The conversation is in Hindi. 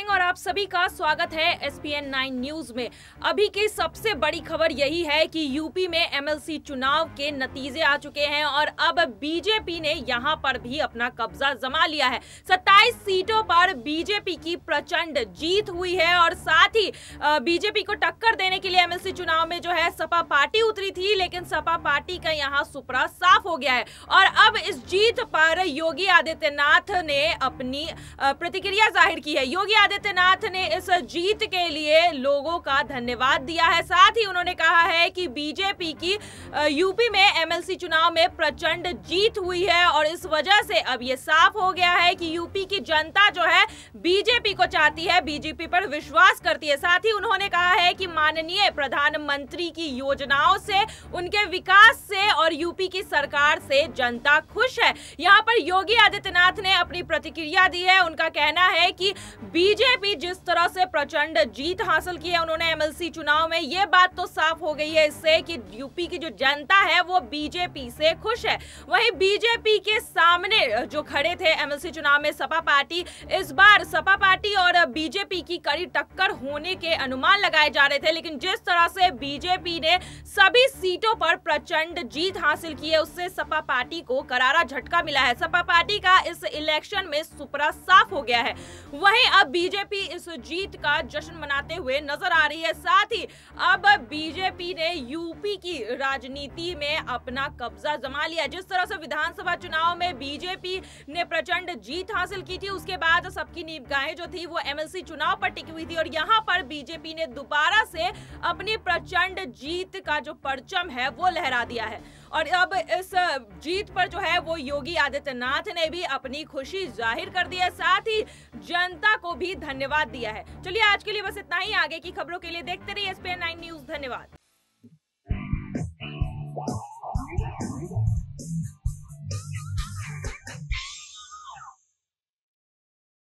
सिंह और आप सभी का स्वागत है एसपीएन 9 न्यूज में। अभी की सबसे बड़ी खबर यही है कि यूपी में एमएलसी चुनाव के नतीजे आ चुके हैं और अब बीजेपी ने यहां पर भी अपना कब्जा जमा लिया है। 27 सीटों पर बीजेपी की प्रचंड जीत हुई है और साथ ही बीजेपी को टक्कर देने के लिए एमएलसी चुनाव में जो है सपा पार्टी उतरी थी, लेकिन सपा पार्टी का यहां सुपड़ा साफ हो गया है। और अब इस जीत पर योगी आदित्यनाथ ने अपनी प्रतिक्रिया जाहिर की है। योगी आदित्यनाथ ने इस जीत के लिए लोगों का धन्यवाद दिया है। साथ ही उन्होंने कहा है कि बीजेपी की यूपी में एमएलसी चुनाव में प्रचंड जीत हुई है और इस वजह से अब ये साफ हो गया है कि यूपी की जनता जो है बीजेपी को चाहती है, बीजेपी पर विश्वास करती है। साथ ही उन्होंने कहा है कि माननीय प्रधानमंत्री की योजनाओं से, उनके विकास से और यूपी की सरकार से जनता खुश है। यहाँ पर योगी आदित्यनाथ ने अपनी प्रतिक्रिया दी है। उनका कहना है कि बीजेपी जिस तरह से प्रचंड जीत हासिल की है उन्होंने एमएलसी चुनाव में, ये बात तो साफ हो गई है इससे कि यूपी की जो जनता है वो बीजेपी से खुश है। वहीं बीजेपी के सामने जो खड़े थे एमएलसी चुनाव में सपा पार्टी, इस बार सपा पार्टी और बीजेपी की कड़ी टक्कर होने के अनुमान लगाए जा रहे थे, लेकिन जिस तरह से बीजेपी ने सभी सीटों पर प्रचंड जीत हासिल की है उससे सपा पार्टी को करारा झटका मिला है। सपा पार्टी का इस इलेक्शन में सुपड़ा साफ हो गया है। वहीं अब बीजेपी इस जीत का जश्न मनाते हुए नजर आ रही है। साथ ही अब बीजेपी ने यूपी की राजनीति में अपना कब्जा जमा लिया। जिस तरह से विधानसभा चुनाव में बीजेपी ने प्रचंड जीत हासिल की थी, उसके बाद सबकी निगाहें जो थी वो एमएलसी चुनाव पर टिकी हुई थी और यहाँ पर बीजेपी ने दोबारा से अपनी प्रचंड जीत का जो परचम है वो लहरा दिया है। और अब इस जीत पर जो है वो योगी आदित्यनाथ ने भी अपनी खुशी जाहिर कर दी है, साथ ही जनता को भी धन्यवाद दिया है। चलिए आज के लिए बस इतना ही। आगे की खबरों के लिए देखते रहिए एसपीएन 9 न्यूज। धन्यवाद।